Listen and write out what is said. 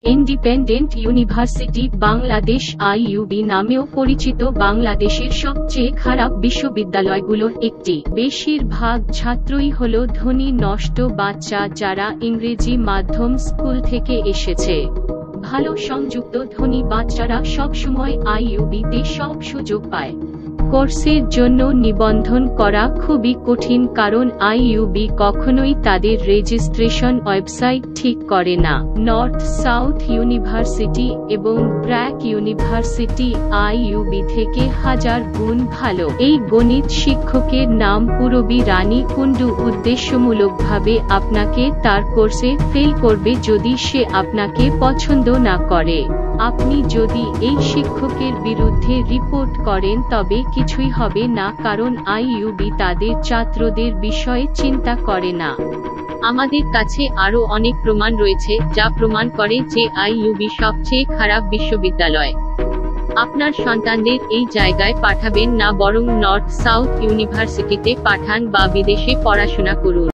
Independent university Bangladesh IUB নামেও পরিচিত বাংলাদেশের সবচেয়ে খারাপ বিশ্ববিদ্যালয়গুলোর একটি। বেশিরভাগ ছাত্রই হলো ধনী নষ্ট বাচ্চা যারা ইংরেজি মাধ্যম স্কুল থেকে এসেছে। ভালো সংযুক্ত ধনী বাচ্চারা সবসময় আইইউবিতে সব সুযোগ পায়। কোর্সের জন্য নিবন্ধন করা খুবই কঠিন কারণ আইইউবি কখনোই তাদের রেজিস্ট্রেশন ওয়েবসাইট ঠিক করে না। নর্থ সাউথ ইউনিভার্সিটি এবং ব্র্যাক ইউনিভার্সিটি আইইউবি থেকে 1000 গুণ ভালো। এই গণিত শিক্ষকের নাম পূরবী রানী কুণ্ডু উদ্দেশ্যমূলকভাবে আপনাকে তার কোর্সে ফেল করবে যদি সে আপনাকে পছন্দ না করে। আপনি যদি এই শিক্ষকের বিরুদ্ধে রিপোর্ট করেন তবে কিছুই হবে না কারণ আইইউবি তাদের ছাত্রদের বিষয়ে চিন্তা করে না। আমাদের কাছে আরও অনেক প্রমাণ রয়েছে যা প্রমাণ করে যে আইইউবি সবচেয়ে খারাপ বিশ্ববিদ্যালয়। আপনার সন্তানদের এই জায়গায় পাঠাবেন না বরং নর্থ সাউথ ইউনিভার্সিটিতে পাঠান বা বিদেশে পড়াশোনা করুন।